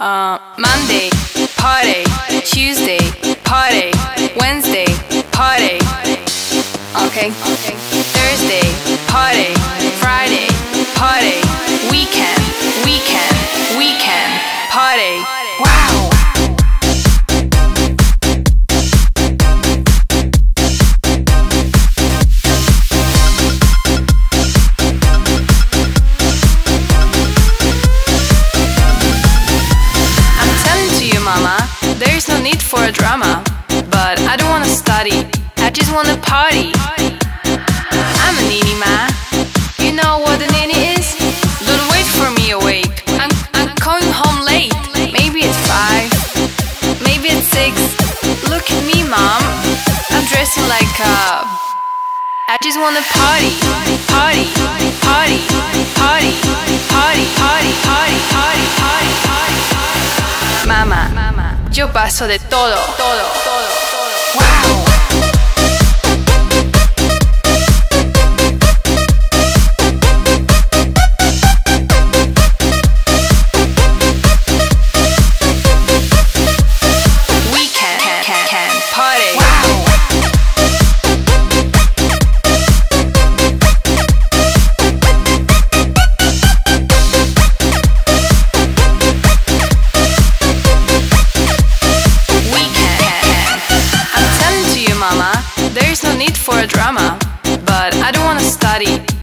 Monday, party. Tuesday, party. Wednesday, party. Okay. Thursday, party. Friday, party. Weekend, party. Wow. Mama, there is no need for a drama. But I don't wanna study, I just wanna party. I'm a nini, ma. You know what a nini is? Don't wait for me awake, I'm going home late. Maybe at 5, maybe at 6. Look at me, mom, I'm dressing like a... I just wanna party, party, party, party, party, party, party, party, party, party. Mamá, yo paso de todo. Wow.